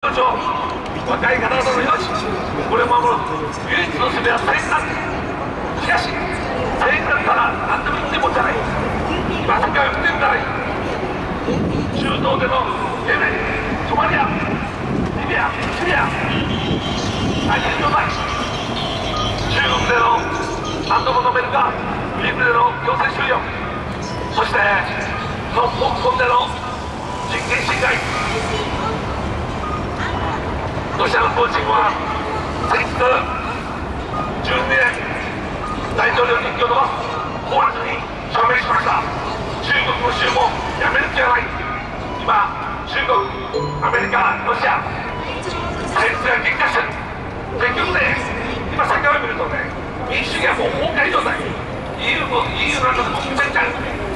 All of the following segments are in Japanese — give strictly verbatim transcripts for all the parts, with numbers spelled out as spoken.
たちを若い方々の命これを守る唯一の術は政治だ。しかし政治だったら何でも言ってもんじゃない。今世界を見てみたらいい。中東でのイエメン、ソマリア、リビア、シリア、大変状態。中国での何度も述べるがフィリピンでの強制収容、そしてその香港での人権侵害。ロシアのプーチンは先日じゅうにねん大統領任期を延ばす法律に署名しました。中国の州もやめる気はない。今中国、アメリカ、ロシア戦争が激化してる。結局ね、今世界を見るとね、民主主義はもう崩壊状態。 イーユー も イーユー なんかでも決めちゃう。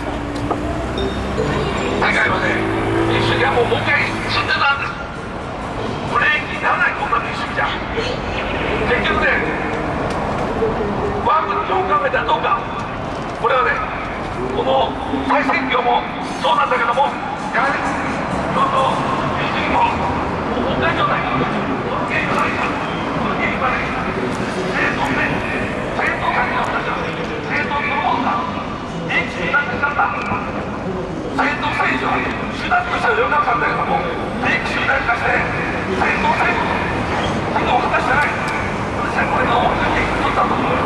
世界はね、民主主義はもう崩壊死んでたんです。ブレーキにならない、こんな民主主義じゃ。結局ね、我が国によく考えたらどうか。これはね、この再選挙もそうなんだけども、やはりどんどん民主主義ももう崩壊状態。その原因は何か。その原因はね、政党ね、政党さんによったじゃん。政党そのものが利益手段にしたんだ。政党政治は手段としてはよかったんだけども、利益手段化して政党政治の機能を果たしてない。私はこれが大きな原因にとったと思う。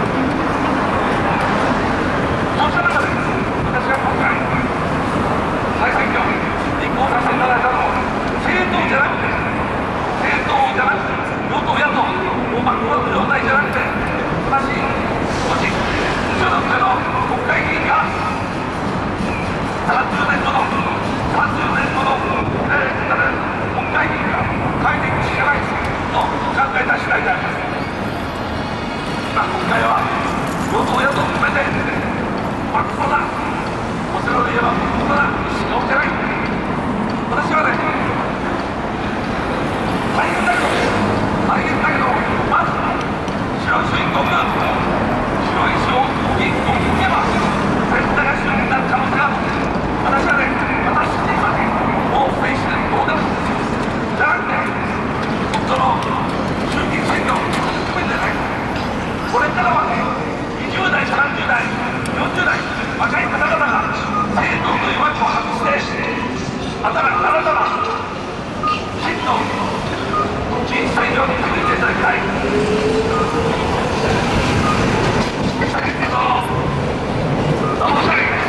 そうした中で私が今回再選挙立候補させていただいたのは政党じゃなくて政党じゃなくて与党野党を巻き込む状態じゃなくて、私個人所属での国会議員がさんじゅうねんごのさんじゅうねんごのえー、国会議員が変えていくしかないと考えた次第であります。今国会は与党野党を含めて真っ黒だ。お世話で言えば真っ黒だ。意識が起きてない。私はね、大変だけど大変だけどまず白い主義国白い主義国に行けば絶対が主義になる可能性がある。私はね、私自身はね、もうフェイスでどうでもいいんですよ。じゃなくてその衆議院選挙を含めてね、これからはね、にじゅうだいさんじゅうだいよんじゅうだい若い方々が政党という枠を外して新たな真の人生上に作っていただきたい。だけどどうしたらいい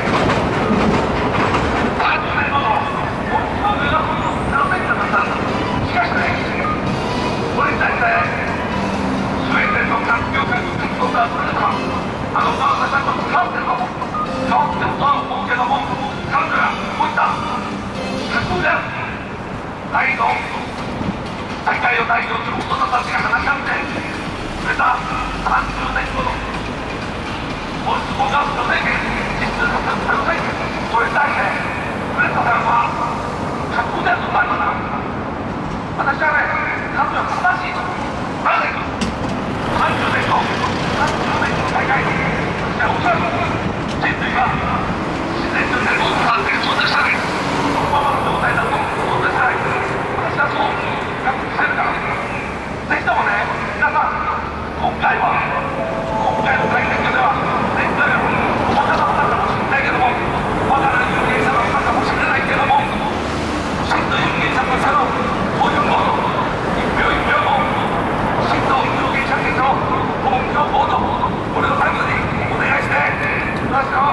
さんじゅうねんごの本気の上のなせんだった。しかしね、これに対してスウェーデンの環境界の活動がそれではあの川田さんと変わってるかも変わってるとは思うけども、彼女がこういった架空である大の世界を代表する大人たちが話し合ってくれたさんじゅうねんごの本質もガスの政権、実質の政権、それに対してくれたさんは架空であるとなるかな。私はね、彼女は正しいと。なぜかさんじゅうねんごさんじゅうねんごの大会に私はおそらく人類は自然というものを判定そうでしたね。そのままの状態だとそうでしたね。私はそう確認してるから、ぜひともね、皆さん今回は今回の大選挙では全体がお方だったかもしれないけども、わからない有権者だったかもしれないけども、真の有権者としての投票行動、一票一票の真の有権者としての投票行動、これを最後にお願いして私の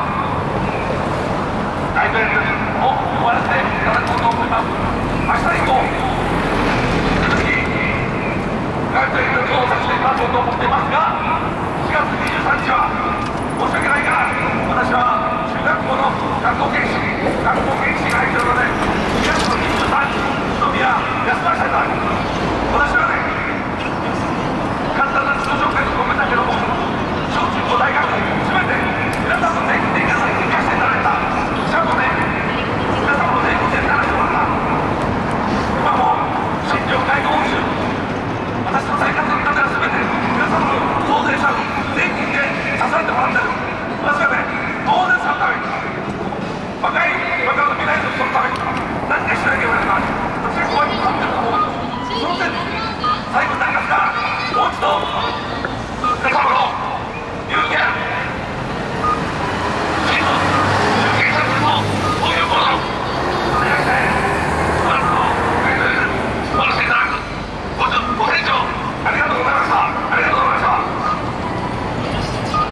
大統領を終わらせていただこうと思います。明日以降引き続き大統領をさせていただこうと思っていますが、しがつにじゅうさんにちは申し訳ないが私は中学校の学校研修学校研修が入っているのでしがつのにじゅうさんにちのみは休ませていただきます。私はね、簡単な自己紹介とごめんだけども、小中高大学全て皆さんの年金が生かしていただいた、ちゃんとね皆さんの年金でならしてもらった。今も診療介護報酬、私の生活の中は全て皆さんの納税者の年金で支えてもらってる。私はね、当然そのために若い若いの未来の人のために何かしなきゃいけないから、私はこうやって立ってると思う。その点どうぞ。